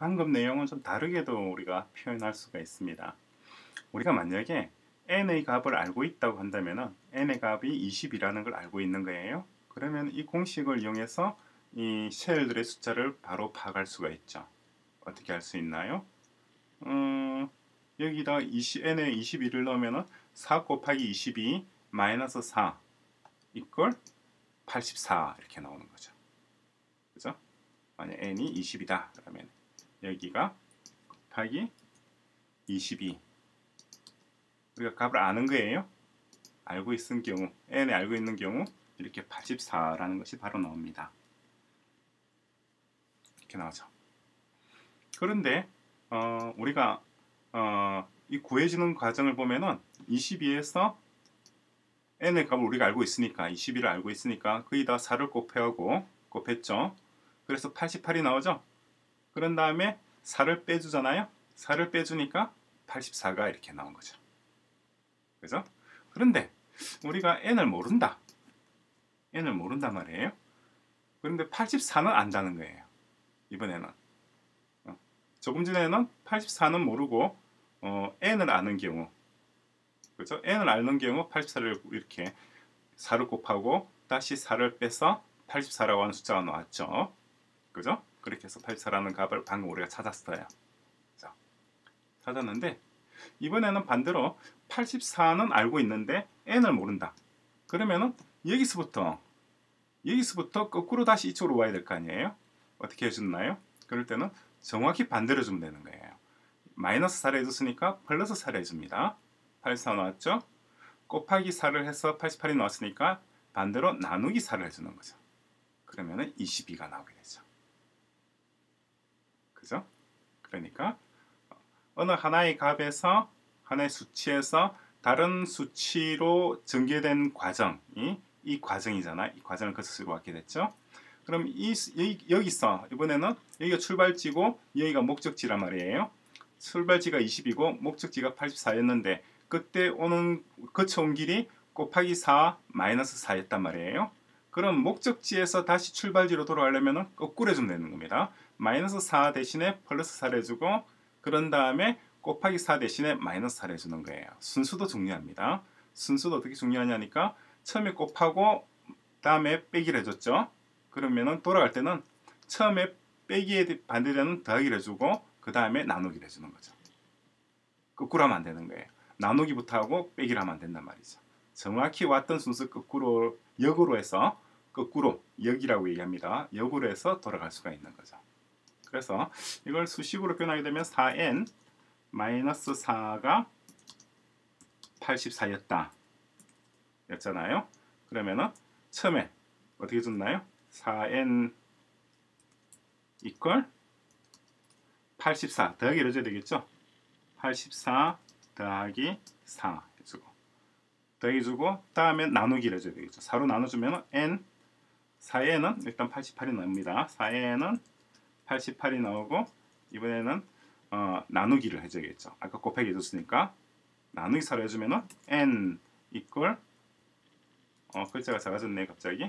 방금 내용은 좀 다르게도 우리가 표현할 수가 있습니다. 우리가 만약에 n의 값을 알고 있다고 한다면 n의 값이 20이라는 걸 알고 있는 거예요. 그러면 이 공식을 이용해서 이 셀들의 숫자를 바로 파악할 수가 있죠. 어떻게 할 수 있나요? 여기다 n에 22를 넣으면 4 곱하기 22 마이너스 4 이퀄 84 이렇게 나오는 거죠. 그죠? 만약 n이 20이다 그러면 여기가 곱하기 22 우리가 값을 아는 거예요. 알고 있는 경우 n에 알고 있는 경우 이렇게 84라는 것이 바로 나옵니다. 이렇게 나오죠. 그런데 우리가 이 구해지는 과정을 보면은 22에서 n의 값을 우리가 알고 있으니까 22를 알고 있으니까 거기다 4를 곱했죠. 그래서 88이 나오죠. 그런 다음에 4를 빼주잖아요. 4를 빼주니까 84가 이렇게 나온 거죠. 그죠? 그런데 우리가 n을 모른다. n을 모른단 말이에요. 그런데 84는 안다는 거예요. 이번에는 조금 전에는 84는 모르고 n을 아는 경우, 그죠? n을 아는 경우 84를 이렇게 4를 곱하고 다시 4를 빼서 84라고 하는 숫자가 나왔죠. 그죠? 그렇게 해서 84라는 값을 방금 우리가 찾았어요. 자, 찾았는데 이번에는 반대로 84는 알고 있는데 n을 모른다. 그러면은 여기서부터 거꾸로 다시 이쪽으로 와야 될 거 아니에요? 어떻게 해주나요? 그럴 때는 정확히 반대로 주면 되는 거예요. 마이너스 4를 해줬으니까 플러스 4를 해줍니다. 84 나왔죠? 곱하기 4를 해서 88이 나왔으니까 반대로 나누기 4를 해주는 거죠. 그러면은 22가 나오게 되죠. 그죠? 그러니까 어느 하나의 값에서 하나의 수치에서 다른 수치로 전개된 과정이 이 과정이잖아. 이 과정을 거쳐서 왔게 됐죠. 그럼 여기서 이번에는 여기가 출발지고 여기가 목적지란 말이에요. 출발지가 20이고 목적지가 84였는데 그때 거쳐온 길이 곱하기 4 마이너스 4였단 말이에요. 그럼 목적지에서 다시 출발지로 돌아가려면 거꾸로 해주면 되는 겁니다. 마이너스 4 대신에 플러스 4를 해주고 그런 다음에 곱하기 4 대신에 마이너스 4를 해주는 거예요. 순수도 중요합니다. 순수도 어떻게 중요하냐니까 처음에 곱하고 다음에 빼기를 해줬죠. 그러면은 돌아갈 때는 처음에 빼기에 반대되는 더하기를 해주고 그 다음에 나누기를 해주는 거죠. 거꾸로 하면 안 되는 거예요. 나누기부터 하고 빼기를 하면 안 된단 말이죠. 정확히 왔던 순서 거꾸로 역으로 해서 거꾸로 역이라고 얘기합니다. 역으로 해서 돌아갈 수가 있는 거죠. 그래서 이걸 수식으로 표현하게 되면 4n 마이너스 4가 84였다 였잖아요. 그러면은 처음에 어떻게 줬나요? 4n 이퀄 84 더하기를 해줘야 되겠죠. 84 더하기 4 해주고 더하기 주고 다음에 나누기를 해줘야 되겠죠. 4로 나눠주면 n 4n은 일단 88이 나옵니다. 4n은 88이 나오고 이번에는 나누기를 해줘야겠죠. 아까 곱하기 해줬으니까 나누기 4로 해주면 n 이퀄 글자가 작아졌네 갑자기.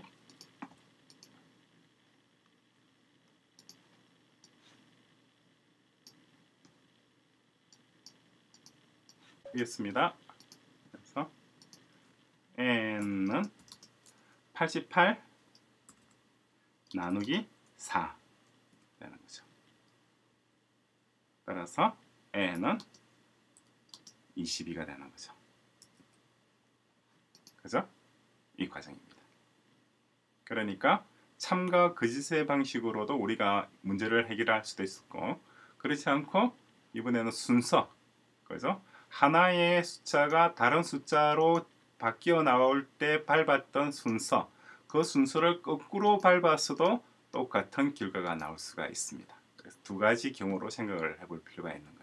되겠습니다. 그래서 n은 88 나누기 4 되는 거죠. 따라서 n은 22가 되는 거죠. 그죠? 이 과정입니다. 그러니까 참과 거짓의 방식으로도 우리가 문제를 해결할 수도 있었고 그렇지 않고 이번에는 순서 그죠? 하나의 숫자가 다른 숫자로 바뀌어 나올 때 밟았던 순서 그 순서를 거꾸로 밟았어도 똑같은 결과가 나올 수가 있습니다. 그래서 두 가지 경우로 생각을 해볼 필요가 있는 거예요.